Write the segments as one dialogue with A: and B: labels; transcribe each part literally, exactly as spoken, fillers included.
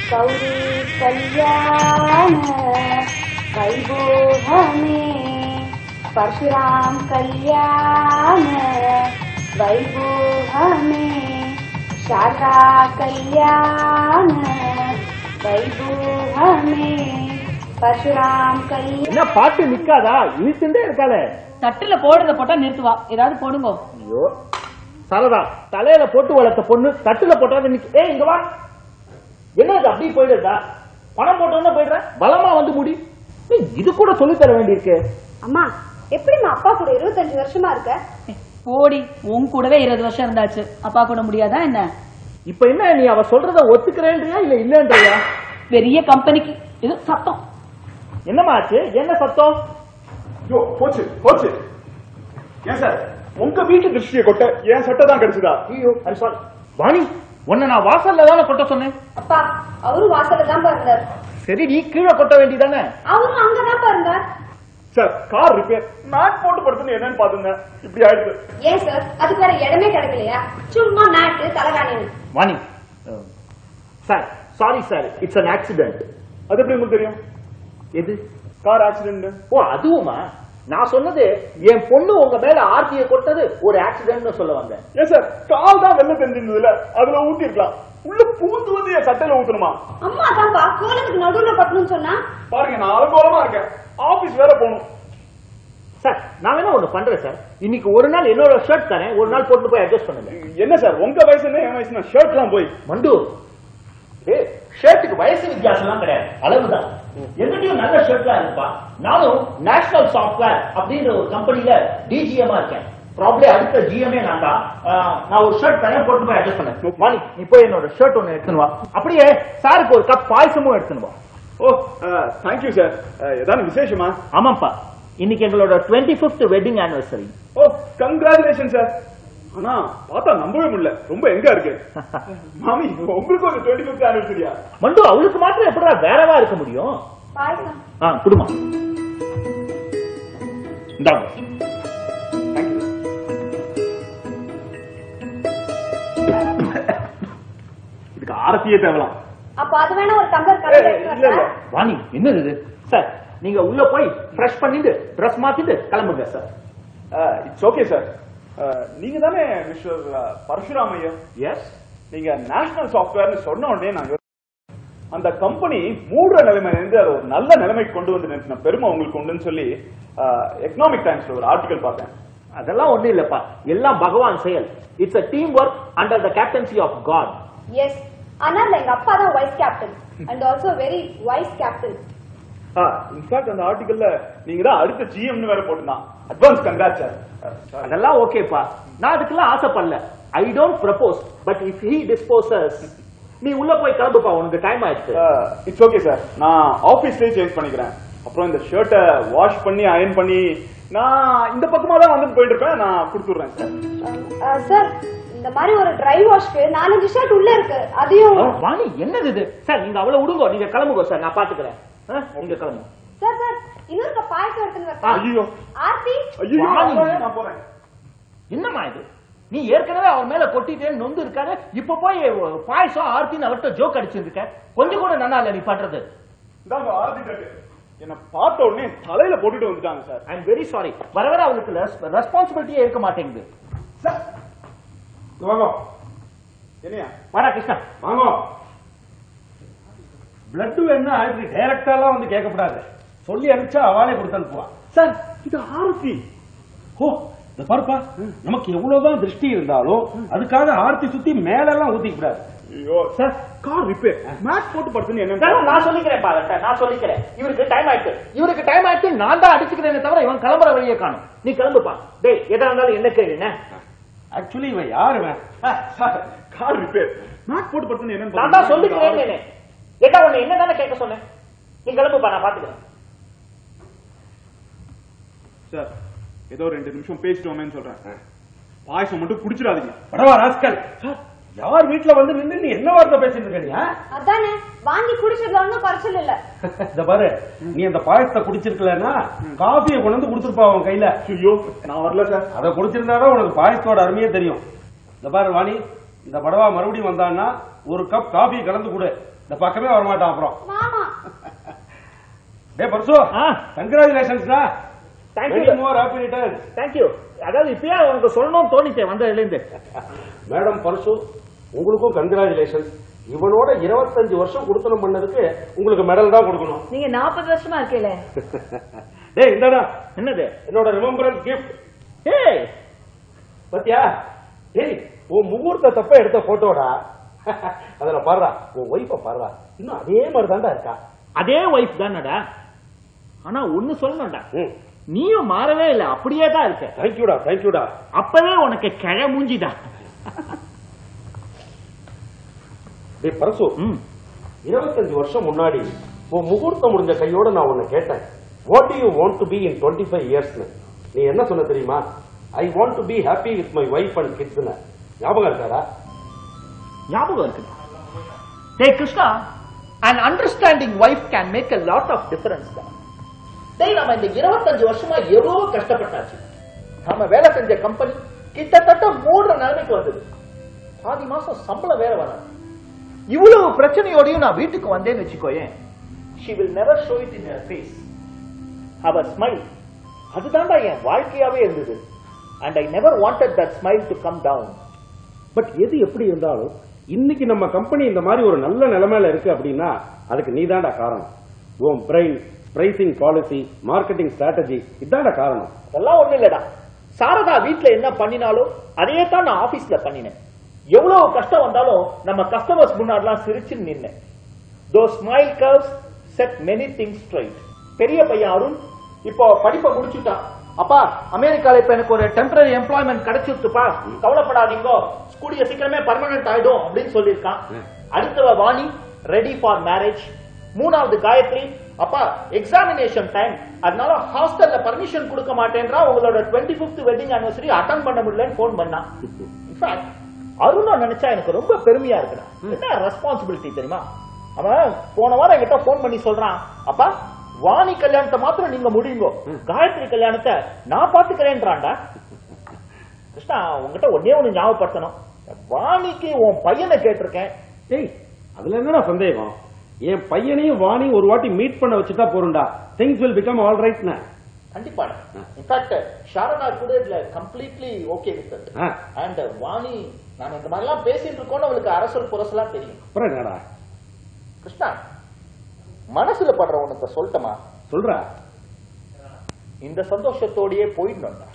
A: गौरी कल्याण वैभोहमे परशुराम कल्याण वैभोहमे शारदा कल्याण वैभोहमे परशुराम कल्याण.
B: என்ன பாட்டு நிக்காதா? இழுத்துட்டே இருக்காளே. தட்டுல போடுறத போட்டா நிறுத்துவா. ஏதாவது போடுங்க. ஐயோ சரதா, தலையில போட்டு வளர்த்த பொண்ணு தட்டுல போட்டாத நிக்க. ஏய் இங்க வா. என்னது அப்படி போயிடுதா? பணம் போட்டோன்னா போயிடுற, பலமா வந்து முடி. இது கூட சொல்லி தர வேண்டியிருக்கு.
A: அம்மா எப்படிமா அப்பா கூட இருபத்தஞ்சு வருஷமா இருக்க?
B: போடி, உன் கூடவே இருபது வருஷம் இருந்தாச்சு. அப்பா கூட முடியாதா என்ன? இப்ப என்ன நீ அவ சொல்றத ஒத்துக்கிறேன்றியா இல்ல இல்லன்றியா? பெரிய கம்பெனிக்கு இது சத்தம். என்னமா ஆச்சு? என்ன சத்தம்?
C: யோ போச்சு போச்சு. ஏன் சார் உங்க வீட்டு திருஷ்டியை கொட்ட என் சட்டை தான் கிடைச்சதா?
B: ஐயோ ஐம் சாரி. வாணி, உன்னை நான் வாசல்ல தானே கொட்ட சொன்னேன்.
A: அப்பா அவரும் வாசல்ல தான் இருந்தார்.
B: சரி நீ கீழே கொட்ட வேண்டியதானே?
A: அவரும் அங்கதான் இருந்தார்.
C: சார் கார் ரிப்பேர், மேட் போட்டு படுத்துன்னு என்னன்னு பாத்துங்க, இப்படி ஆயிடுது.
A: ஏன் சார் அதுக்கு வேற இடமே கிடைக்கலையா? சும்மா மேட்டு தலைகாணி.
B: Vani sir, sorry sir, it's an accident.
C: அது எப்படி உங்களுக்கு தெரியும்?
B: எது?
C: Car accident.
B: ஓ அதுவுமா? நான் சொன்னது என் பொண்ணு உங்க மேல ஆர்த்தியை கொட்டது ஒரு ஆக்சிடென்ட் சொல்ல வந்தேன்.
C: ஏன் சார் கால் தான் வெள்ள தெரிஞ்சிருந்ததுல அதுல ஊத்தி இருக்கலாம், உள்ள பூந்து வந்து என் சட்டையில ஊத்தணுமா?
A: அம்மா தான்பா கோலத்துக்கு நடுவுல பட்டணும்னு சொன்னா.
C: பாருங்க நான் அலங்கோலமா இருக்கேன், ஆபீஸ் வேற போகணும்.
B: சார் நான் வேணா ஒண்ணு பண்றேன் சார், இன்னைக்கு ஒரு நாள் என்னோட ஷர்ட் தானே, ஒரு நாள் போட்டு போய் அட்ஜஸ்ட் பண்ணுங்க.
C: என்ன சார் உங்க வயசு என்ன என் வயசு? ஷர்ட் எல்லாம் போய்
B: மண்டு ஷர்ட்டுக்கு வயசு வித்தியாசம் எல்லாம் கிடையாது, அளவுதான். எங்கிட்டயும் நல்ல ஷர்ட்லாம் இருப்பா. நானும் நேஷனல் சாஃப்ட்வேர் அப்படின்ற ஒரு கம்பெனில டிஜிஎம்மா இருக்கேன். ப்ராப்ளம் அடுத்த ஜிஎம்ஏ நான் தான். நான் ஒரு ஷர்ட் தனியா போட்டு போய் அட்ஜஸ்ட் பண்ணேன். மாணி நீ போய் என்னோட ஷர்ட் ஒன்னு எடுத்துன்னு வா. அப்படியே சாருக்கு ஒரு கப் பாயசமும் எடுத்துன்னு வா.
C: Oh thank you sir. ஏதாவது விசேஷமா?
B: ஆமாப்பா, இன்னைக்கு எங்களோட twenty fifth wedding anniversary.
C: Oh congratulation sir. ஆனா பார்த்தா நம்பவே முடியல, ரொம்ப எங்க இருக்கு. மாமி உங்களுக்கு ஒரு டுவெண்ட்டி ஃபிஃப்த் ஆனிவர்சரியா?
B: மண்டு அவளுக்கு மாத்திரம் எப்படா வேறவா இருக்க முடியும்?
A: பாயசம்.
B: ஆ குடுமா. இந்தாங்க.
C: இதுக்கு ஆரத்தியே தேவலாம்.
A: அப்ப அது வேணா ஒரு டம்ளர் கலந்து
C: இல்ல இல்ல
B: வாணி என்னது இது? சார் நீங்க உள்ள போய் ஃப்ரெஷ் பண்ணிட்டு ட்ரெஸ் மாத்திட்டு கிளம்புங்க சார்.
C: It's okay sir. நீங்க தானே மிஸ்டர் பரசுராம ஐயர்?
B: எஸ்.
C: நீங்க நேஷனல் சாஃப்ட்வேர்னு சொன்ன உடனே நான் அந்த கம்பெனி மூடுற நிலைமையில இருந்து அதை ஒரு நல்ல நிலைமைக்கு கொண்டு வந்து நிறுத்தின பெருமை உங்களுக்கு உண்டுன்னு சொல்லி எக்கனாமிக் டைம்ஸ்ல ஒரு ஆர்டிகல் பார்த்தேன்.
B: அதெல்லாம் ஒண்ணு இல்லப்பா, எல்லாம் பகவான் செயல். It's a team work under the captaincy of God.
A: Yes, ஆனால் எங்க அப்பா தான் vice captain and also very wise captain.
C: In fact அந்த ஆர்டிகல்ல நீங்க தான் அடுத்த ஜிஎம்னு வேற போட்டுதான். Advance congrats sir.
B: அதெல்லாம் ஓகேப்பா, நான் அதுக்கெல்லாம் ஆசைப்படல. I don't propose, but if he disposes. நீ உள்ள போய் கிளம்புப்பா, உனக்கு டைம் ஆயிடுச்சு.
C: இட்ஸ் ஓகே சார், நான் ஆபீஸ்லயே சேஞ்ச் பண்ணிக்கிறேன். அப்புறம் இந்த ஷர்ட்டை வாஷ் பண்ணி அயர்ன் பண்ணி நான் இந்த பக்கமா தான் வந்து போயிட்டு இருப்பேன், நான் கொடுத்துடுறேன் சார்.
A: சார் இந்த மாதிரி ஒரு ட்ரை வாஷ்க்கு நாலஞ்சு ஷர்ட் உள்ள இருக்கு, அதையும்.
B: வாணி என்னது இது? சார் நீங்க அவளை விடுங்க, நீங்க கிளம்புங்க சார், நான் பாத்துக்கிறேன். நீங்க கிளம்புங்க
A: சார். சார் இன்னொரு பாயசம் எடுத்துன்னு வரேன்.
C: ஐயோ
A: ஆர்த்தி,
C: ஐயோ நான் போறேன்.
B: என்னம்மா இது? நீ ஏற்கனவே அவர் மேல கொட்டிட்டேன்னு நொந்து இருக்காரு, இப்ப போய் பாயசம் ஆர்த்தின்னு அவர்கிட்ட ஜோக் அடிச்சிருக்க. கொஞ்சம் கூட நல்லா இல்ல நீ பண்றது.
C: இதாங்க ஆர்த்தி ட்ரக். என்ன பார்த்த உடனே தலையில போட்டுட்டு வந்துட்டாங்க sir.
B: I am very sorry. வர வர அவளுக்கு ரெஸ்பான்சிபிலிட்டியே இருக்க மாட்டேங்குது.
C: வாங்க. என்னையா?
B: வாடா கிருஷ்ணா
D: வாங்க. பிளட் வேணும்னா ஆயிரத்தி டைரக்டா எல்லாம் வந்து கேட்கப்படாது, சொல்லி அனுப்பிச்சா அவளே கொடுத்து அனுப்புவா.
C: சார் இது ஆர்த்தி.
D: ஓ இந்த பாருப்பா, நமக்கு எவ்வளவுதான் திருஷ்டி இருந்தாலும் அதுக்காக ஆர்த்தி சுத்தி மேல எல்லாம் ஊத்திக்க கூடாது.
C: ஐயோ சார், கார் ரிப்பேர், மேட் போட்டு படுத்துன்னு என்ன?
B: நான் சொல்லிக்கிறேன் பாருங்க, நான் சொல்லிக்கிறேன். இவருக்கு டைம் ஆயிடுச்சு, இவருக்கு டைம் ஆயிடுச்சு. நான் தான் அடிச்சுக்கிறேனே தவிர இவன் கிளம்புற வழியை காணும். நீ கிளம்புப்பா. டேய் எதா இருந்தாலும் என்ன கேளுங்க.
D: ஆக்சுவலி இவன் யாரு?
C: கார் ரிப்பேர், மேட் போட்டு படுத்துன்னு என்ன?
B: நான் தான் சொல்லிக்கிறேன். ஏதா உன்னை என்ன தானே கேட்க சொன்னேன். நீ கிளம்புப்பா, நான் பாத்துக்கிறேன்.
C: சார் ஏதோ ரெண்டு நிமிஷம் பேசிட்டோமேன்னு சொல்றேன், பாயசம் மட்டும் குடிச்சிடாதீங்க.
D: பரவா ராஸ்கல், யார் வீட்டுல வந்து நின்று நீ என்ன வார்த்தை பேசிட்டு இருக்க?
A: அதானே வாங்கி குடிச்சதுல ஒன்னும் குறைச்சல் இல்ல.
D: இந்த பாரு, நீ அந்த பாயசத்தை குடிச்சிருக்கலன்னா காஃபியை கொண்டு வந்து குடுத்துருப்பா உன் கையில.
C: ஐயோ நான் வரல சார்.
D: அதை குடிச்சிருந்தாதான் உனக்கு பாயசத்தோட அருமையே தெரியும். இந்த பாரு வாணி, இந்த படவா மறுபடியும் வந்தான்னா ஒரு கப் காஃபி கலந்து கொடு. இந்த பக்கமே வர மாட்டான் அப்புறம்.
A: மாமா
D: டேய் பர்சு, கங்க்ராச்சுலேஷன்ஸ்டா.
B: Thank you.
D: Many more happy returns.
B: Thank you. அதாவது இப்பயே உங்களுக்கு சொல்லணும் தோணிச்சே வந்ததுல இருந்து.
D: மேடம் பர்சு, உங்களுக்கும் கங்க்ராச்சுலேஷன்ஸ். இவனோட இருபத்தஞ்சு வருஷம் கொடுத்தனம் பண்ணதுக்கு உங்களுக்கு மெடல் தான் கொடுக்கணும்.
E: நீங்க நாற்பது வருஷமா இருக்கீங்களே.
D: டேய் இந்தடா.
B: என்னது?
D: என்னோட ரிமெம்பரன்ஸ் கிஃப்ட்.
B: ஏய்
D: பாத்தியா? டேய் உன் முகூர்த்த தப்ப எடுத்த போட்டோடா. அதுல பாருடா, உன் ஒய்ஃப பாருடா, இன்னும் அதே மாதிரி தான்டா இருக்கா.
B: அதே ஒய்ஃப் தானடா. ஆனா ஒண்ணு சொல்லணும்டா, நீயும் மாறவே இல்ல, அப்படியே தான் இருக்க.
D: தேங்க்யூடா தேங்க்யூடா.
B: அப்பவே உனக்கு கிழ மூஞ்சிடா.
D: டேய் பரசு, இருபத்தஞ்சு வருஷம் முன்னாடி உன் முகூர்த்தம் முடிஞ்ச கையோட நான் உன்னை கேட்டேன், what do you want to be in twenty five இயர்ஸ்னு. நீ என்ன சொன்ன தெரியுமா? I want to be happy with my wife and கிட்ஸ்னு. ஞாபகம் இருக்காடா?
B: ஞாபகம் இருக்குடா. டேய் Krishna, an understanding wife can make a lot of difference தான். டேய் நம்ம இந்த இருபத்தஞ்சு வருஷமா எவ்வளவு கஷ்டப்பட்டாச்சு. நாம வேலை செஞ்ச கம்பெனி கிட்டத்தட்ட மூடுற நிலைமைக்கு வந்தது. பாதி மாசம் சம்பளம் வேற வராது. இவ்வளவு பிரச்சனையோடையும் நான் வீட்டுக்கு வந்தேன்னு வச்சுக்கோயேன், she will never show it in her face. Her smile, அதுதான்டா என் வாழ்க்கையாவே இருந்தது. And I never wanted that smile to come down.
D: But எது எப்படி இருந்தாலும் இன்னைக்கு நம்ம கம்பெனி இந்த மாதிரி ஒரு நல்ல நிலைமையில இருக்கு அப்படின்னா அதுக்கு நீதான்டா காரணம். உன் brain, pricing policy, marketing strategy, இதான்டா காரணம்.
B: அதெல்லாம் ஒண்ணு இல்லடா. சாரதா வீட்டுல என்ன பண்ணினாலும் அதையே தான் நான் ஆபீஸ்ல பண்ணினேன். எவ்வளவு கஷ்டம் வந்தாலும் நம்ம கஸ்டமர்ஸ் முன்னாடிலாம் சிரிச்சு நின்னேன். Those smile curves set many things straight. பெரிய பையன் அருண் இப்போ படிப்பை முடிச்சுட்டான். அப்பா அமெரிக்கால இப்ப எனக்கு ஒரு டெம்பரரி எம்ப்ளாய்மெண்ட் கிடைச்சிருச்சுப்பா, கவலைப்படாதீங்க, கூடிய சீக்கிரமே பர்மனன்ட் ஆயிடும் அப்படின்னு சொல்லியிருக்கான். அடுத்தவ வாணி ரெடி ஃபார் மேரேஜ். மூணாவது காயத்ரி, அப்பா எக்ஸாமினேஷன் டைம், அதனால ஹாஸ்டல்ல பர்மிஷன் கொடுக்க மாட்டேன்றா, உங்களோட twenty fifth wedding anniversary attend பண்ண முடியலன்னு போன் பண்ணா. இன்ஃபேக்ட் அருணா நினைச்சா எனக்கு ரொம்ப பெருமையா இருக்குடா. என்ன ரெஸ்பான்சிபிலிட்டி தெரியுமா? அவன் போன வாரம் என்கிட்ட போன் பண்ணி சொல்றான், அப்பா வாணி கல்யாணத்தை மாத்திரம் நீங்க முடியுங்க, காயத்ரி கல்யாணத்தை நான் பாத்துக்கிறேன்றான்டா. கிருஷ்ணா உங்ககிட்ட ஒன்னே ஒண்ணு ஞாபகப்படுத்தணும், வாணிக்கு உன் பையனை கேட்டிருக்கேன்.
D: ஏய் அதுல என்னடா சந்தேகம்? என் பையனையும் வாணியும் ஒரு வாட்டி மீட் பண்ண வச்சுட்டா போறண்டா, things will become all right.
B: கண்டிப்பா. இன்ஃபேக்ட் சாரதா கூட இதுல completely okay with it. And Vani நாம இந்த மாதிரி எல்லாம் பேசிட்டு இருக்கோம்னு அவளுக்கு அரசல் புரசலா தெரியும்.
D: அப்புறம் என்னடா?
B: கிருஷ்ணா மனசுல படுற உனக்கு சொல்லட்டுமா?
D: சொல்ற.
B: இந்த சந்தோஷத்தோடயே போயிடணும்டா.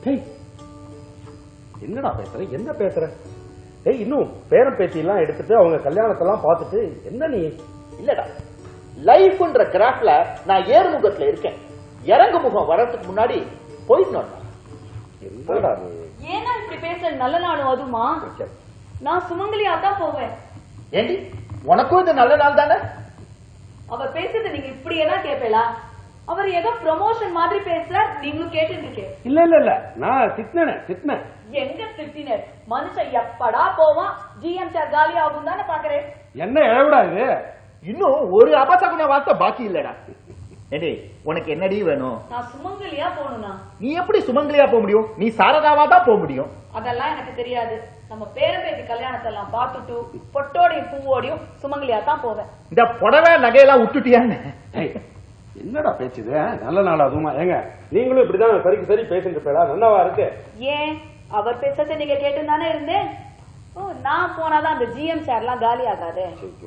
D: என்னடா பேசுற? என்ன பேசுற? ஏய் இன்னும் பேரம் பேச்சு எல்லாம் எடுத்துட்டு அவங்க கல்யாணத்தெல்லாம் பார்த்துட்டு என்ன நீ?
B: இல்லடா, லைஃப்ன்ற கிராஃப்ல நான் ஏறுமுகத்துல இருக்கேன். இறங்கு முகம் வர்றதுக்கு முன்னாடி போயிடணும்டா.
D: என்னடா நீ?
E: ஏன்னா இப்படி பேசுற? நல்ல நாளும் அதுமா நான் சுமங்கலியா தான் போவேன்.
B: ஏண்டி உனக்கும் இது நல்ல நாள் தானே?
E: அவர் பேசுறது நீங்க இப்படி எல்லாம் கேட்பேளா? அவர் ஏதோ ப்ரமோஷன் மாதிரி பேசுறார், நீங்களும் கேட்டு இருக்கீங்க.
D: இல்ல இல்ல இல்ல, நான் திட்டினேன் திட்டினேன்.
E: எங்க திட்டினர்? மனுஷன் எப்படா போவான், ஜிஎம் சார் காலி ஆகும் தானே பாக்குறேன்.
D: என்ன எழவிடா இது?
B: இன்னும் ஒரு அபசகுன வார்த்தை பாக்கி இல்லடா. ஏண்டி உனக்கு என்னடி வேணும்?
E: நான் சுமங்கலியா போகணும்னா.
B: நீ எப்படி சுமங்கலியா போக முடியும்? நீ சாரதாவா தான் போக முடியும்.
E: அதெல்லாம் எனக்கு தெரியாது. நம்ம பேரம்பேத்தி கல்யாணத்தை எல்லாம் பார்த்துட்டு பொட்டோடையும் பூவோடையும் சுமங்கலியா தான் போவேன். இந்த
B: புடவை நகையெல்லாம் விட்டுட்டியான்னு
D: என்னடா பேச்சுது? நல்ல நாள் அதுமா. ஏங்க நீங்களும் இப்படிதான் சரிக்கு சரி பேசிட்டு போயடா, நல்லாவா இருக்கு?
E: ஏன் அவர் பேசத்தை நீங்க கேட்டு தானே இருந்தேன். ஓ நான் போனாதான் அந்த ஜிஎம் சார் எல்லாம் காலி ஆகாது.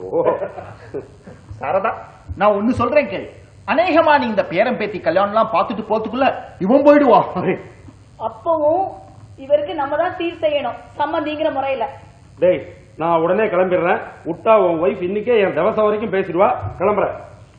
B: சாரதா நான் ஒண்ணு சொல்றேன் கேளு. அநேகமா நீ இந்த பேரம் பேத்தி கல்யாணம் எல்லாம் பாத்துட்டு போறதுக்குள்ள இவன் போயிடுவா.
E: அப்பவும் இவருக்கு நம்ம தான் சீர் செய்யணும் சம்மந்திங்கிற முறையில.
D: டேய் நான் உடனே கிளம்பிடுறேன். விட்டா உன் வைஃப் இன்னைக்கே என் தவசம் வரைக்கும் பேசிடுவா. கிளம்புறேன்.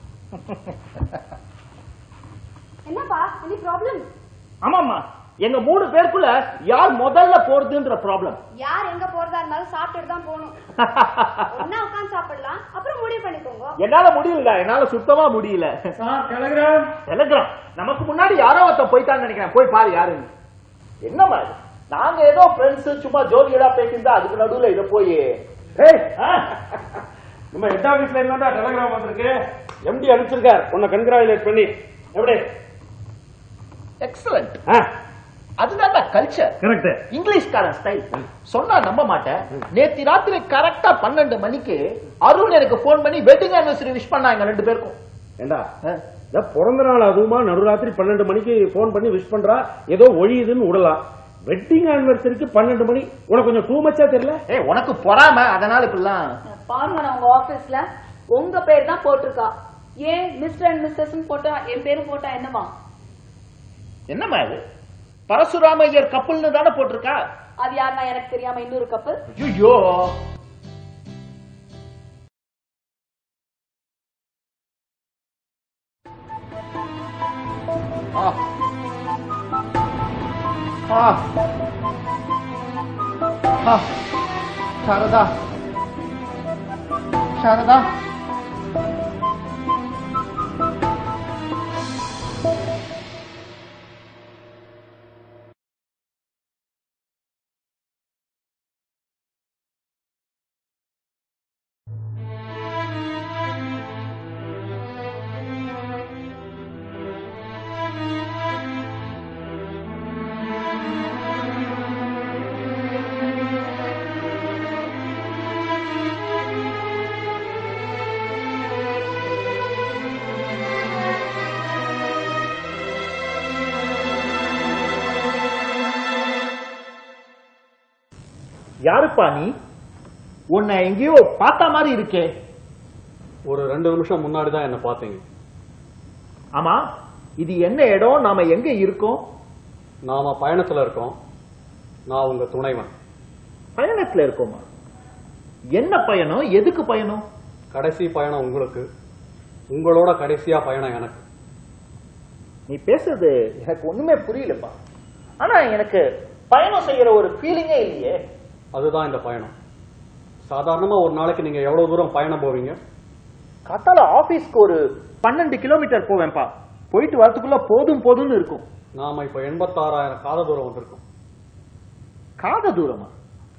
A: என்னப்பா எனி ப்ராப்ளம்?
B: ஆமாமா, எங்க மூணு பேருக்குள்ள யார் முதல்ல போறதுன்ற ப்ராப்ளம்.
A: யார் எங்க போறதா இருந்தாலும் சாப்பிட்டுட்டு தான் போகணும். ஒண்ணா உட்கார்ந்து சாப்பிடலாம், அப்புறம் முடிவு பண்ணிக்கோங்க.
B: என்னால முடியல, என்னால சுத்தமா முடியல.
D: டெலிகிராம்
B: டெலிகிராம் நமக்கு முன்னாடி யாரோ ஒருத்தன் போயிட்டான்னு நினைக்கிறேன். போய் பாரு யாருன்னு. என்னமா நாங்க ஏதோ ஃப்ரெண்ட்ஸ் சும்மா ஜோதியடா பேசியிருந்தா அதுக்கு நடுவுல இத போய்
D: நம்ம ஹெட் ஆபீஸ்ல இருந்தா டெலிகிராம் வந்திருக்கு. எம்டி அனுப்பிச்சிருக்கார் உன்னை கன்கிராச்சுலேட் பண்ணி. எப்படி?
B: எக்ஸலண்ட். அதுதான் கல்ச்சர்.
C: கரெக்ட்.
B: இங்கிலீஷ்காரன் ஸ்டைல். சொன்னா நம்ப மாட்டேன், நேத்தி ராத்திரி கரெக்டா பன்னெண்டு மணிக்கு அருண் எனக்கு போன் பண்ணி வெட்டிங் ஆனிவர்சரி விஷ் பண்ணாங்க ரெண்டு பேருக்கும்.
D: ஏண்டா பிறந்த நாள் அதுவுமா நடுராத்திரி பன்னெண்டு மணிக்கு போன் பண்ணி விஷ் பண்றா, ஏதோ ஒழியுதுன்னு விடலாம். வெட்டிங் ஆனிவர்சரிக்கு பன்னெண்டு மணி உனக்கு கொஞ்சம் டூ மச்சா தெரியல?
B: ஏ உனக்கு பொறாம, அதனால இப்படிலாம்.
E: பாருங்க, நான் உங்க ஆபீஸ்ல உங்க பேர் தான் போட்டிருக்கா. ஏன் மிஸ்டர் அண்ட் மிஸ்ஸஸ் போட்டா என் பேரும் போட்டா என்னமா?
B: என்னம்மா இது? பரசுராம ஐயர் கப்பல்னு தானே போட்டிருக்கா?
E: அது யாருன்னா எனக்கு தெரியாம இன்னொரு கப்பல்?
B: ஐயோ, சாரதா சாரதா யாருப்பா நீ? உன்னை எங்கேயோ பார்த்த மாதிரி இருக்கே.
F: ஒரு ரெண்டு நிமிஷம் முன்னாடி தான் என்ன பார்த்தீங்க.
B: ஆமா, இது என்ன இடம்? நாம எங்க இருக்கோம்?
F: நாம பயணத்துல இருக்கோம். நான் உங்க துணைவன்.
B: பயணத்துல இருக்கோமா? என்ன பயணம்? எதுக்கு பயணம்?
F: கடைசி பயணம் உங்களுக்கு, உங்களோட கடைசியா பயணம் எனக்கு.
B: நீ பேசுறது எனக்கு ஒண்ணுமே புரியலப்பா. ஆனா எனக்கு பயணம் செய்யற ஒரு ஃபீலிங்கே இல்லையே.
F: அதுதான் இந்த பயணம். சாதாரணமா ஒரு நாளைக்கு நீங்க எவ்வளவு தூரம் பயணம் போவீங்க?
B: காத்தால ஆபீஸ்க்கு ஒரு பன்னெண்டு கிலோமீட்டர் போவேன்பா. போயிட்டு வரதுக்குள்ள போதும் போதும்னு இருக்கும்.
F: நாம இப்ப எண்பத்தாறாயிரம் காத தூரம் வந்திருக்கோம்.
B: காத தூரமா?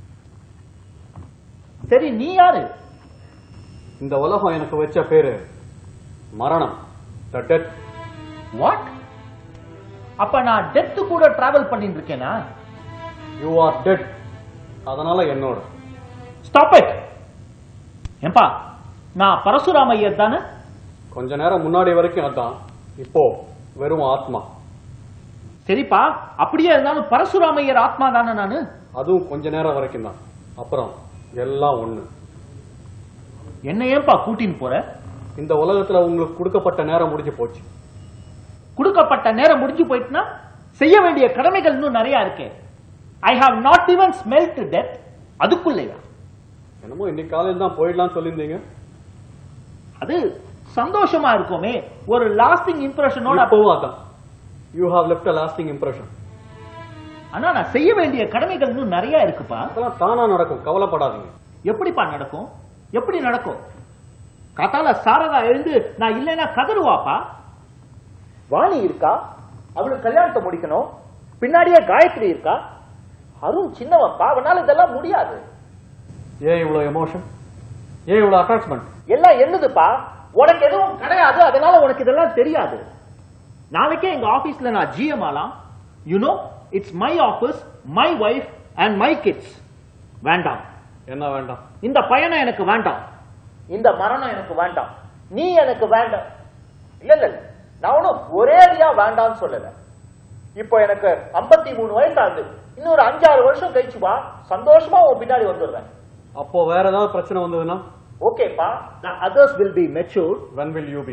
B: சரி, நீ யாரு?
F: இந்த உலகம் எனக்கு வச்ச பேரு மரணம். The death.
B: What? அப்ப நான் டெத் கூட டிராவல் பண்ணிட்டு இருக்கேனா?
F: You are dead. அதனால என்னோட.
B: Stop it. ஏன்பா, நான் பரசுராம ஐயர் தானே?
F: கொஞ்ச நேரம் முன்னாடி வரைக்கும் அதான், இப்போ வெறும் ஆத்மா.
B: சரிப்பா, அப்படியே இருந்தாலும் பரசுராம ஐயர் ஆத்மா தானே நானு?
F: அதுவும் கொஞ்ச நேரம் வரைக்கும் தான். அப்புறம் எல்லாம் ஒண்ணு.
B: என்ன ஏன்பா கூட்டின்னு போற?
F: இந்த உலகத்துல உங்களுக்கு கொடுக்கப்பட்ட நேரம் முடிஞ்சு போச்சு.
B: கொடுக்கப்பட்ட நேரம் முடிஞ்சு போயிட்டுனா செய்ய வேண்டிய கடமைகள் இன்னும் நிறைய இருக்கே. I have not even smelt death. அதுக்குள்ளையா?
F: என்னமோ இன்னைக்கு காலையில் தான் போயிடலாம் சொல்லியிருந்தீங்க.
B: அது சந்தோஷமா இருக்குமே, ஒரு லாஸ்டிங் இம்ப்ரெஷனோட.
F: அப்பவும் அதான். You have left a lasting impression.
B: ஆனா நான் செய்ய வேண்டிய கடமைகள் இன்னும் நிறைய இருக்குப்பா.
F: அதெல்லாம் தானா நடக்கும், கவலைப்படாதீங்க.
B: எப்படிப்பா நடக்கும்? எப்படி நடக்கும்? காத்தால சாரதா எழுந்து நான் இல்லைன்னா கதறுவாப்பா. வாணி இருக்கா, அவளுக்கு கல்யாணத்தை முடிக்கணும். பின்னாடியே காயத்ரி இருக்கா. அருண் சின்னவப்பா, அவனால இதெல்லாம் முடியாது.
F: ஏன் இவ்வளவு எமோஷன்? ஏன் இவ்வளவு அட்டாச்மெண்ட்?
B: எல்லாம் என்னதுப்பா? உனக்கு எதுவும் கிடையாது, அதனால உனக்கு இதெல்லாம் தெரியாது. நாளைக்கே எங்க ஆபீஸ்ல நான் ஜிஎம் ஆலாம். You know, it's my office, my wife and my kids. வேண்டாம்.
F: என்ன வேண்டாம்?
B: இந்த பயணம் எனக்கு வேண்டாம். இந்த மரணம் எனக்கு வேண்டாம். நீ எனக்கு வேண்டாம். இல்ல இல்ல, நான் ஒன்னும் ஒரேடியா வேண்டாம்னு சொல்லல. இப்போ எனக்கு ஐம்பத்தி மூணு வயசு ஆகுது. இன்னொரு அஞ்சாறு வருஷம் கழிச்சு வா, சந்தோஷமா உன் பின்னாடி வந்துடுறேன்.
F: அப்போ வேற ஏதாவது பிரச்சனை வந்ததுன்னா?
B: ஓகேப்பா, others will be matured.
F: When will you be?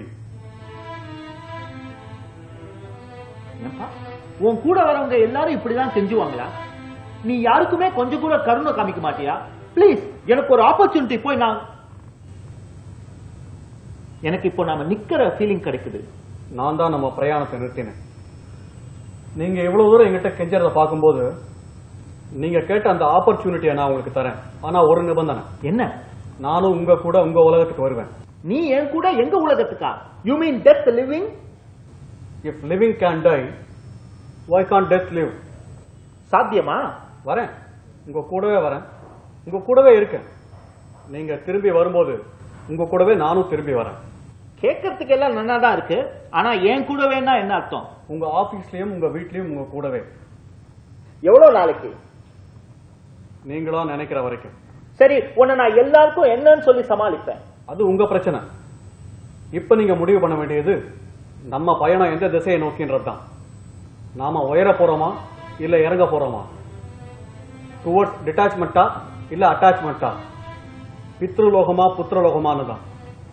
B: உன் கூட வரவங்க எல்லாரும் இப்படிதான் செஞ்சுவாங்களா? நீ யாருக்குமே கொஞ்சம் கூட கருணை காமிக்க மாட்டியா? பிளீஸ், எனக்கு ஒரு ஆப்பர்ச்சுனிட்டி. போய் நான் எனக்கு இப்போ நாம நிக்கிற ஃபீலிங் கிடைக்குது.
F: நான் தான் நம்ம பிரயாணத்தை நிறுத்தினேன். நீங்க எவ்வளவு தூரம் எங்கிட்ட கெஞ்சறத பார்க்கும்போது நீங்க கேட்ட அந்த ஆப்பர்ச்சுனிட்டியை நான் உங்களுக்கு தரேன். ஆனா ஒரு நிபந்தனை.
B: என்ன?
F: நானும் உங்க கூட உங்க உலகத்துக்கு வருவேன்.
B: நீ என் கூட எங்க உலகத்துக்கா? You mean death living?
F: If living can die, why can't death live?
B: சாத்தியமா?
F: வரேன், உங்க கூடவே வரேன், உங்க கூடவே இருக்கேன். நீங்க திரும்பி வரும்போது உங்க கூடவே நானும் திரும்பி வரேன்.
B: கேட்கறதுக்கு எல்லாம் நல்லா தான் இருக்கு. ஆனா என் கூடவேன்னா என்ன அர்த்தம்?
F: உங்க ஆபீஸ்லயும் உங்க வீட்லயும் உங்க கூடவே.
B: எவ்வளவு நாளைக்கு?
F: நீங்களா நினைக்கிற வரைக்கும்.
B: சரி, உன்னை நான் எல்லாருக்கும் என்னன்னு சொல்லி சமாளிப்பேன்.
F: அது உங்க பிரச்சனை. இப்ப நீங்க முடிவு பண்ண வேண்டியது நம்ம பயணம் எந்த திசையை நோக்கின்றது தான். நாம உயர போறோமா இல்ல இறங்க போறோமா? டுவர்ட்ஸ் டிட்டாச்மெண்டா இல்ல அட்டாச்மெண்டா? பித்ருலோகமா புத்திரலோகமானு தான்.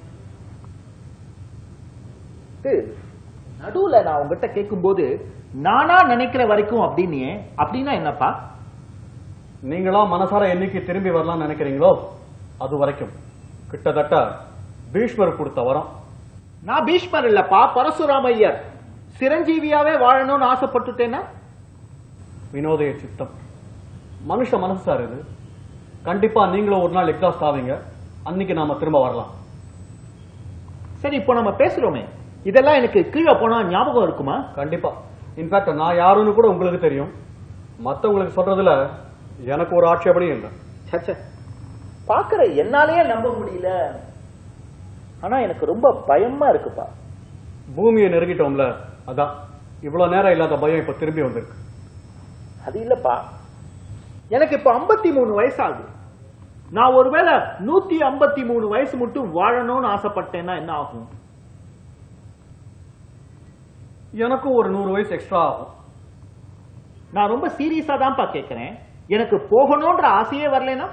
B: நடுவுல நான் உங்ககிட்ட கேட்கும் போது நானா நினைக்கிற வரைக்கும் அப்படின்னு அப்படின்னா என்னப்பா?
F: நீங்களா மனசார என்னைக்கு திரும்பி வரலாம்னு நினைக்கிறீங்களோ அது வரைக்கும். கிட்டத்தட்ட பீஷ்மர் கொடுத்த வரம்.
B: நான் பீஷ்மர் இல்லப்பா, பரசுராம ஐயர். சிரஞ்சீவியாவே வாழணும்னு ஆசைப்பட்டுட்டேன்னா?
F: வினோதய சித்தம். மனுஷ மனசு சார் இது. கண்டிப்பா நீங்களும் ஒரு நாள் எக்ஸாஸ்ட் ஆவீங்க. அன்னைக்கு நாம திரும்ப வரலாம்.
B: சரி, இப்போ நம்ம பேசுறோமே, இதெல்லாம் எனக்கு கீழே போனா ஞாபகம் இருக்குமா?
F: கண்டிப்பா. இன்ஃபேக்ட் நான் யாருன்னு கூட உங்களுக்கு தெரியும். மத்தவங்களுக்கு சொல்றதுல எனக்கு ஒரு ஆட்சேபனையும் இல்லை.
B: பாக்குற என்னாலேயே நம்ப முடியல. ஆனா எனக்கு ரொம்ப பயமா இருக்குப்பா.
F: பூமியை நெருங்கிட்டோம்ல, அதான் இவ்வளவு நேரம் இல்லாத பயம் இப்ப திரும்பி வந்திருக்கு.
B: அது இல்லப்பா, எனக்கு இப்ப ஐம்பத்தி மூணு வயசு ஆகுது. நான் ஒருவேளை நூத்தி ஐம்பத்தி மூணு வயசு மட்டும் வாழணும்னு ஆசைப்பட்டேன்னா என்ன ஆகும்?
F: எனக்கும் ஒரு நூறு வயசு எக்ஸ்ட்ரா ஆகும்.
B: நான் ரொம்ப சீரியஸா தான்ப்பா கேட்கிறேன். எனக்கு போகணும்ன்ற ஆசையே வரலனா?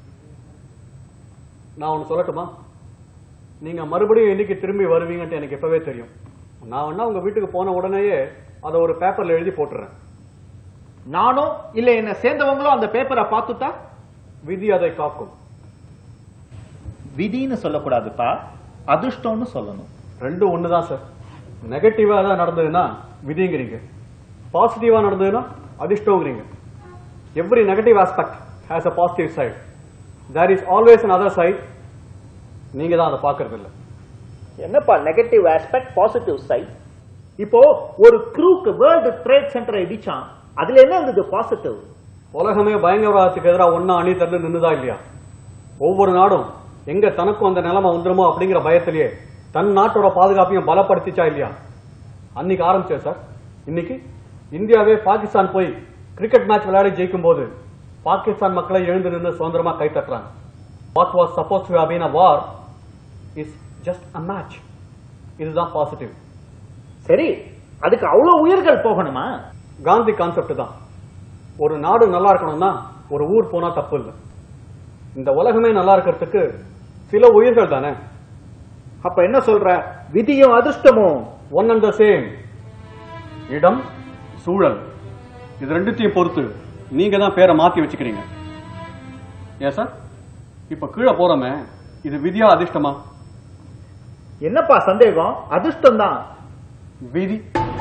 F: நான் ஒன்னு சொல்லட்டுமா? நீங்க மறுபடியும் என்னைக்கு திரும்பி வருவீங்கன்ட்டு எனக்கு எப்பவே தெரியும். நான் வேணா உங்க வீட்டுக்கு போன உடனேயே அதை ஒரு பேப்பர்ல எழுதி போட்டுறேன்.
B: நானும் இல்ல என்ன சேர்ந்தவங்களும் அந்த பேப்பரை பார்த்துட்டா
F: விதி அதை காக்கும்.
B: விதின்னு சொல்லக்கூடாதுப்பா, அதிர்ஷ்டம்னு சொல்லணும்.
F: ரெண்டும் ஒண்ணுதான் சார். நெகட்டிவா தான் நடந்ததுன்னா விதிங்கிறீங்க, பாசிட்டிவா நடந்ததுன்னா அதிர்ஷ்டங்கிறீங்க. Every negative aspect has a positive side. There is always an other side. நீங்க தான் அதை பாக்குறது இல்ல.
B: என்னப்பா நெகட்டிவ் ஆஸ்பெக்ட், பாசிட்டிவ் சைடு? இப்போ ஒரு க்ரூக்கு வேர்ல்டு ட்ரேட் சென்டரை இடிச்சான், அதுல என்ன இருந்தது பாசிட்டிவ்?
F: உலகமே பயங்கரவாதத்துக்கு எதிராக ஒன்னா அணி தள்ளு நின்னுதா இல்லையா? ஒவ்வொரு நாடும் எங்க தனக்கும் அந்த நிலைமை வந்துருமோ அப்படிங்கிற பயத்திலேயே தன் நாட்டோட பாதுகாப்பையும் பலப்படுத்திச்சா இல்லையா? அன்னைக்கு ஆரம்பிச்சே சார். இன்னைக்கு இந்தியாவே பாகிஸ்தான் போய் கிரிக்கெட் மேட்ச் விளையாடி ஜெயிக்கும் போது பாகிஸ்தான் மக்களை எழுந்து நின்று சுதந்திரமா கை தட்டுறாங்க. What was suppose to have been a war is just a match. இதுதான் பாசிட்டிவ்.
B: சரி, அதுக்கு அவ்வளவு உயிர்கள் போகணுமா?
F: காந்தி கான்செப்ட் தான். ஒரு நாடு நல்லா இருக்கணும்னா ஒரு ஊர் போனா தப்பு இல்லை. இந்த உலகமே நல்லா இருக்கிறதுக்கு சில உயிர்கள் தானே.
B: அப்ப என்ன சொல்ற? விதியும் அதிர்ஷ்டமும்
F: ஒன் அண்ட் த சேம். இடம், சூழல், இது ரெண்டுத்தையும் பொறுத்து நீங்க தான் பேரை மாத்தி வச்சுக்கிறீங்க. ஏன் சார்? இப்ப கீழே போறோமே, இது விதியா அதிர்ஷ்டமா?
B: என்னப்பா சந்தேகம்? அதிர்ஷ்டம் தான்.
F: விதி.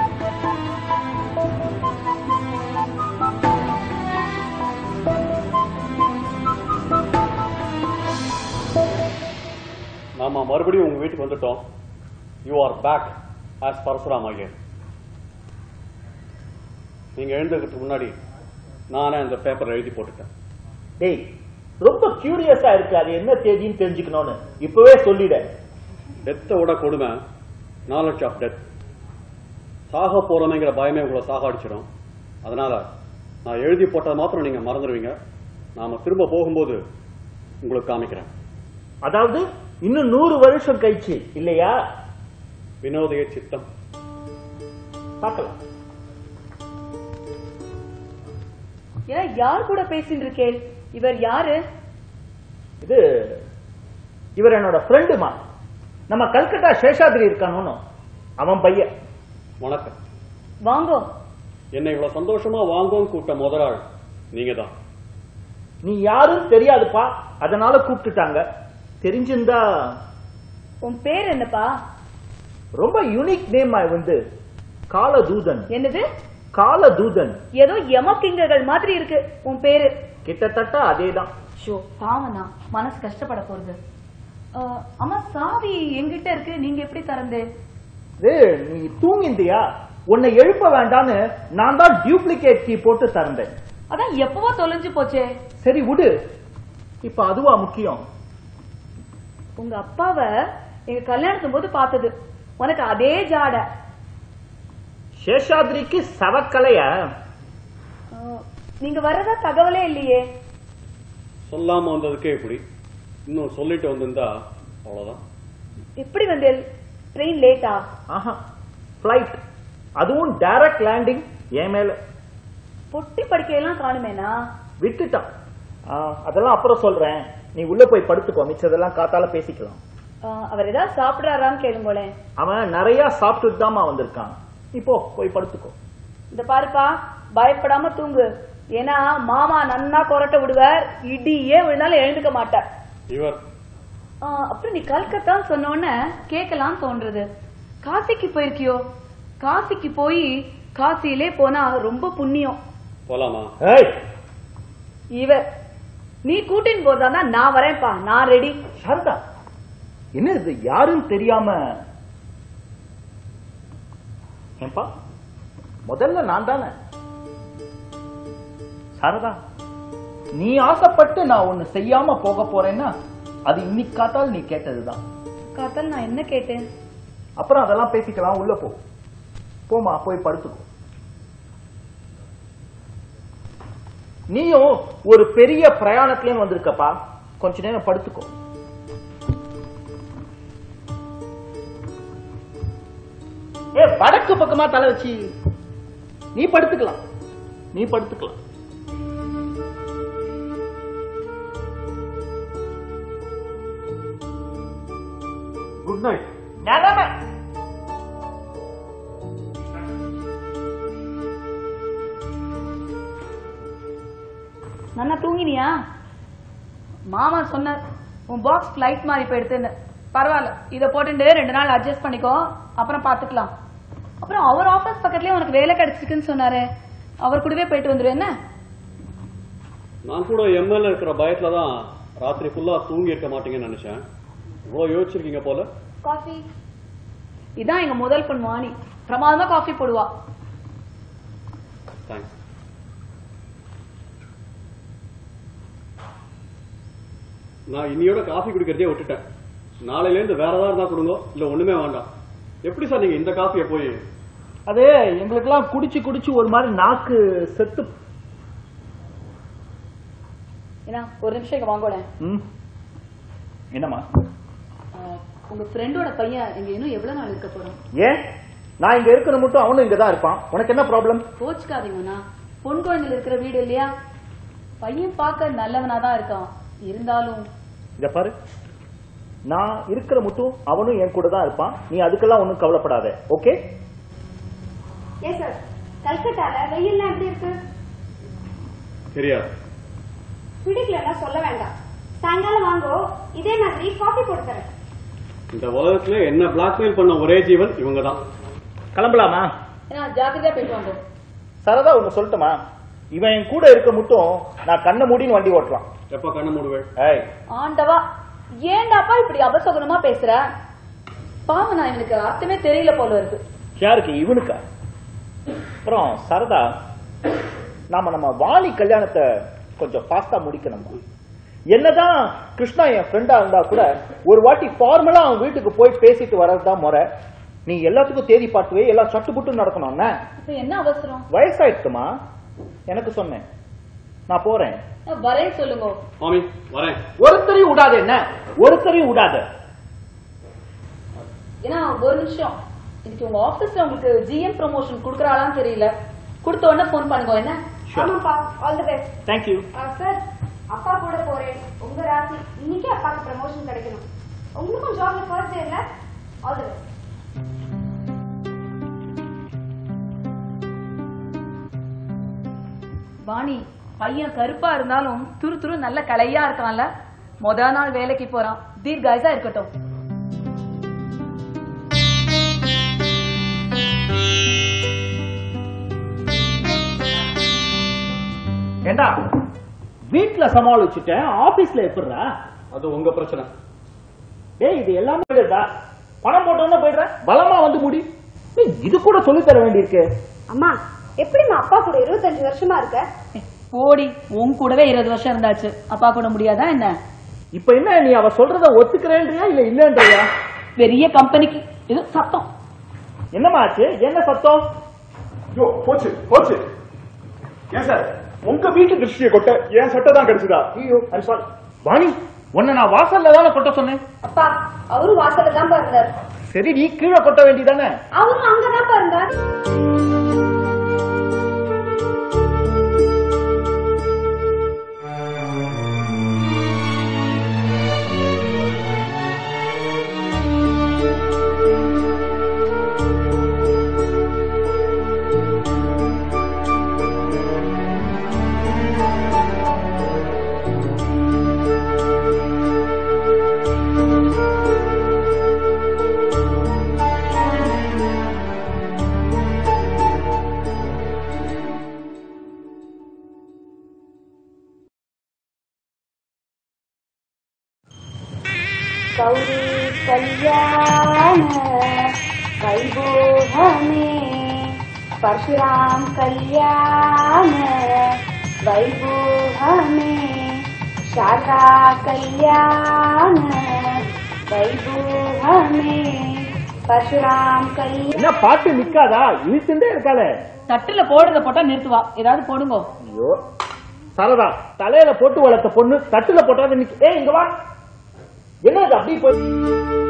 F: நாம மறுபடியும் உங்க வீட்டுக்கு வந்துட்டோம். You are back as Parasurama Iyer. நீங்க எழுந்ததுக்கு முன்னாடி நானே அந்த பேப்பர் எழுதி போட்டுட்டேன்.
B: டேய், ரொம்ப கியூரியஸா இருக்கு, அது என்ன தேதின்னு தெரிஞ்சுக்கணும்னு. இப்பவே சொல்லிட.
F: டெத்தை விட கொடுமை நாலேஜ் ஆஃப் டெத். சாக போறோமேங்கிற பயமே உங்களை சாகாடிச்சிடும். அதனால நான் எழுதி போட்டதை மாத்திரம் நீங்க மறந்துடுவீங்க. நாம திரும்ப போகும்போது உங்களுக்கு காமிக்கிறேன்.
B: அதாவது இன்னும் நூறு வருஷம் கழிச்சு இல்லையா?
F: வினோதய சித்தம்.
B: பார்க்கலாம்.
E: ஏன்னா யார் கூட பேசிட்டு இருக்கே? இவர் யாரு?
B: இது இவர் என்னோட ஃப்ரெண்டுமா. நம்ம கல்கட்டா சேஷாத்ரி இருக்கானோ அவன் பையன்.
F: வணக்கம்.
E: வாங்கோ.
F: என்னை இவ்வளவு சந்தோஷமா வாங்கோன்னு கூப்பிட்ட முதல் ஆள் நீங்க தான்.
B: நீ யாரும் தெரியாதுப்பா, அதனால கூப்பிட்டுட்டாங்க. தெரிஞ்சிருந்தா.
E: உன் பேர் என்னப்பா?
B: ரொம்ப யூனிக் நேம். வந்து காலதூதன்.
E: என்னது?
B: காலதூதன்.
E: ஏதோ யமக்கிங்கர்கள் மாதிரி இருக்கு உன் பேரு.
B: கிட்டத்தட்ட அதேதான்.
E: ஷோ பாவனா, மனசு கஷ்டப்பட போறது. அம்மா சாவி எங்கிட்ட இருக்கு, நீங்க எப்படி திறந்து?
B: நீ தூங்கிந்தியா? உன்னை எழுப்ப வேண்டான்னு நான் தான் டியூப்ளிகேட் கீ போட்டு திறந்தேன்.
E: அதான் எப்பவோ தொலைஞ்சு போச்சே.
B: சரி விடு, இப்ப அதுவா முக்கியம்.
E: உங்க அப்பாவை எங்க கல்யாணத்தும் போது பார்த்தது. உனக்கு அதே ஜாட.
B: சேஷாத்ரிக்கு சவக்கலைய.
E: நீங்க வர்றதா தகவலே இல்லையே.
F: சொல்லாம வந்ததுக்கே இப்படி, இன்னும் சொல்லிட்டு வந்திருந்தா அவ்வளவுதான்.
E: எப்படி வந்தேன்? ட்ரெயின் லேட்டா?
B: ஆஹா, பிளைட், அதுவும் டைரக்ட் லேண்டிங் என் மேல.
E: பொட்டி படிக்கையெல்லாம் காணுமேனா?
B: விட்டுட்டான். அதெல்லாம் அப்புறம் சொல்றேன், நீ உள்ள போய் படுத்துக்கோ, மிச்சதெல்லாம் காத்தால பேசிக்கலாம்.
E: அவர் ஏதாவது சாப்பிடுறாரான்னு கேளுங்களேன்.
B: அவன் நிறைய சாப்பிட்டுட்டு தாமா வந்திருக்கான். இப்போ போய் படுத்துக்கோ.
E: இந்த பாருப்பா, பயப்படாம தூங்கு. ஏன்னா மாமா நன்னா கொரட்ட விடுவார், இடியே விழுந்தாலும் எழுந்துக்க மாட்டார்.
F: இவர்
E: அப்புறம் நீ கல்கத்தா சொன்னோன்னு கேட்கலாம் தோன்றது. காசிக்கு போயிருக்கியோ? காசிக்கு போய் காசியிலே போனா ரொம்ப புண்ணியம்.
F: போலாமா?
E: இவர் நீ கூட்டின்னு போதானா நான் வரேன்ப்பா, நான் ரெடி.
B: சாரதா, என்ன இது யாரும் தெரியாம? ஏன்பா, முதல்ல நான் தானே. சாரதா, நீ ஆசைப்பட்டு நான் ஒண்ணு செய்யாம போக போறேன்னா அது இன்னைக்கு காத்தால் நீ கேட்டதுதான்.
E: காத்தால் நான் என்ன கேட்டேன்?
B: அப்புறம் அதெல்லாம் பேசிக்கலாம். உள்ள போ, போமா, போய் படுத்துக்கோ. நீயும் ஒரு பெரிய பிரயாணத்திலே வந்திருக்கப்பா, கொஞ்ச நேரம் படுத்துக்கோ. ஏ, வடக்கு பக்கமா தலை வச்சு நீ படுத்துக்கலாம், நீ படுத்துக்கலாம்.
D: Good night.
B: நிலைமை
E: நல்லா தூங்கினியா? மாமா சொன்னார் உன் பாக்ஸ் பிளைட் மாறி போயிடுதுன்னு. பரவாயில்ல, இதை போட்டு ரெண்டு நாள் அட்ஜஸ்ட் பண்ணிக்கோ, அப்புறம் பாத்துக்கலாம். அப்புறம் அவர் ஆபீஸ் பக்கத்துலயே உனக்கு வேலை கிடைச்சிருக்குன்னு சொன்னாரு, அவர் கூடவே போயிட்டு வந்துரு. என்ன?
F: நான் கூட எம்எல்ஏ இருக்கிற பயத்துல தான் ராத்திரி ஃபுல்லா தூங்கி இருக்க மாட்டீங்கன்னு நினைச்சேன். இவ்வளவு யோசிச்சிருக்கீங்க போல.
E: காஃபி இதான் எங்க முதல் பொண்ணு வாணி, பிரமாதமா காஃபி போடுவா.
F: தேங்க்ஸ். நான் இன்னையோட காஃபி குடிக்கிறதே விட்டுட்டேன். நாளையில இருந்து வேற ஏதாவது இருந்தா கொடுங்க, இல்ல ஒண்ணுமே வேண்டாம். எப்படி சார் நீங்க இந்த காஃபியை போய்?
B: அது எங்களுக்கெல்லாம் குடிச்சு குடிச்சு ஒரு மாதிரி நாக்கு செத்து.
E: ஏன்னா ஒரு நிமிஷம் இங்க வாங்கோட.
B: என்னம்மா?
E: உங்க ஃப்ரெண்டோட பையன் இங்க இன்னும் எவ்வளவு நாள் இருக்க போறோம்?
B: ஏன் நான் இங்க இருக்கிற மட்டும் அவனும் இங்கதான் இருப்பான், உனக்கு என்ன ப்ராப்ளம்?
E: கோச்சுக்காதீங்கண்ணா, பொன் குழந்தைல இருக்கிற வீடு இல்லையா? பையன் பார்க்க நல்லவனாதான் இருக்கான், இருந்தாலும்
B: இத பாரு, நான் இருக்கிற மட்டும் அவனும் என் கூட தான் இருப்பான், நீ அதுக்கெல்லாம் ஒன்னும் கவலைப்படாத. ஓகே?
A: ஏ சார், கல்கட்டால வெயில்லாம் எப்படி இருக்கு?
F: தெரியாது.
A: பிடிக்கலன்னா சொல்ல வேண்டாம், சாயங்காலம் வாங்கோ, இதே மாதிரி காஃபி போட்டு தரேன்.
F: இந்த உலகத்துல என்ன பிளாக்மெயில் பண்ண ஒரே ஜீவன் இவங்க தான்.
B: கிளம்பலாமா?
E: ஜாக்கிரதையா போயிட்டு வாங்க.
B: சரதா ஒண்ணு சொல்லட்டுமா? இவன் என் கூட இருக்க மட்டும் நான் கண்ணை மூடின்னு வண்டி ஓட்டலாம்.
F: எப்ப கண்ண மூடுவேன்?
E: ஆண்டவா, ஏண்டாப்பா இப்படி அபசகுனமா பேசுற? பாவம், நான் இவனுக்கு அர்த்தமே தெரியல போல இருக்கு.
B: யாருக்கு? இவனுக்கா? அப்புறம் சரதா, நாம நம்ம வாலி கல்யாணத்தை கொஞ்சம் ஃபாஸ்டா முடிக்கணும். என்னதான் கிருஷ்ணா என் ஃப்ரெண்டா இருந்தா கூட ஒரு வாட்டி ஃபார்மலா அவன் வீட்டுக்கு போய் பேசிட்டு வர்றதுதான் முறை. நீ எல்லாத்துக்கும் தேதி பார்த்துவே எல்லாம் சட்டு புட்டு நடக்கணும்.
E: என்ன அவசரம்?
B: வயசாயிடுச்சுமா, எனக்கு சொன்னேன், நான் போறேன்.
E: வரேன் சொல்லுங்க.
F: மாமி வரேன்.
B: ஒருத்தரையும் விடாது. என்ன ஒருத்தரையும் விடாது?
E: ஏன்னா ஒரு நிமிஷம், இன்னைக்கு உங்க ஆபீஸ்ல உங்களுக்கு ஜிஎம் ப்ரமோஷன் குடுக்கறாளான்னு தெரியல, கொடுத்த உடனே போன் பண்ணுங்க. என்ன?
A: ஆமாப்பா, all the best.
B: Thank you
A: sir. அப்பா கூட போறேன், உங்க ராசி இன்னைக்கு அப்பாக்கு ப்ரமோஷன் கிடைக்கணும். உங்களுக்கும் ஜாப்ல ஃபர்ஸ்ட் டே இல்ல? All the best.
E: வாணி, பையன் கருப்பா இருந்தாலும் துரு துரு நல்ல கலையா இருக்கான்ல. முத நாள் வேலைக்கு போறான், தீர்காயுசா இருக்கட்டும்.
B: ஏண்டா, வீட்டுல சமாளிச்சுட்டேன், ஆபீஸ்ல எப்படிடா?
F: அது உங்க பிரச்சனை.
B: ஏய், இது எல்லாமே பணம் போட்டோம்னா போயிடுற, பலமா வந்து முடி. இது கூட சொல்லி தர வேண்டியிருக்கு.
A: அம்மா, எப்படிமா அப்பா கூட இருபத்தஞ்சு வருஷமா இருக்க?
E: போடி, உன் கூடவே இருபது வருஷம் இருந்தாச்சு, அப்பா கூட முடியாதா என்ன?
B: இப்ப என்ன நீ அவ சொல்றத ஒத்துக்கிறேன்றியா இல்ல இல்லன்றியா?
E: பெரிய கம்பெனிக்கு இது சத்தம்.
B: என்னமா ஆச்சு? என்ன சத்தம்?
C: யோ, போச்சு போச்சு. ஏன் சார், உங்க வீட்டு திருஷ்டியை கொட்ட என் சட்டை தான் கிடைச்சதா?
B: ஐயோ ஐம் சாரி. வாணி, உன்னை நான் வாசல்ல தானே கொட்ட சொன்னேன்.
A: அப்பா அவரும் வாசல்ல தான் இருந்தார்.
B: சரி, நீ கீழே கொட்ட வேண்டியதானே?
A: அவரும் அங்கதான் இருந்தார். गौरी कल्याण वैभोहमे परशुराम कल्याण वैभोहमे शारदा कल्याण वैभोहमे परशुराम कल्याण.
B: என்ன பாட்டு நிக்காதா? இழுத்துட்டே இருக்காளே.
E: தட்டுல போடுறத போட்டா நிறுத்துவா. ஏதாவது போடுங்க.
B: ஐயோ சரதா, தலையில போட்டு வளர்த்த பொண்ணு தட்டுல போட்டாத நிக்க. ஏய் இங்க வா. என்ன அப்படி போய்